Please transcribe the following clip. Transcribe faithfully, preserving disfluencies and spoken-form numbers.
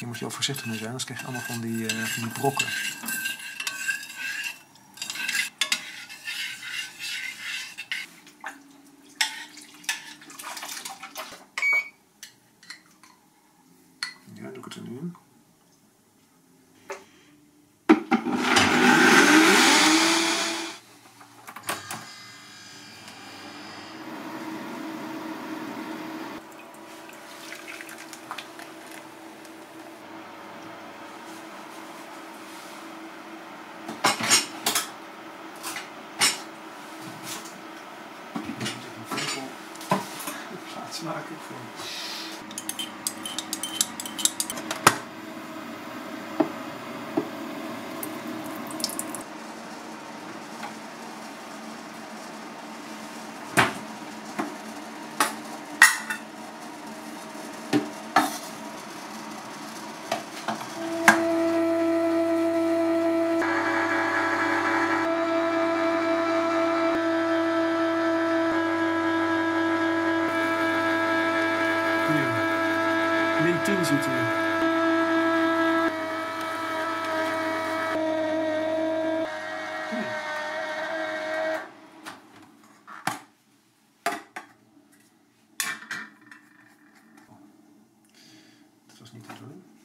moet je wel voorzichtig mee zijn, anders krijg je allemaal van die, uh, van die brokken. Ja, doe ik het er nu in. Maken voor. min tien zit hier. Okay. Dat was niet de bedoeling.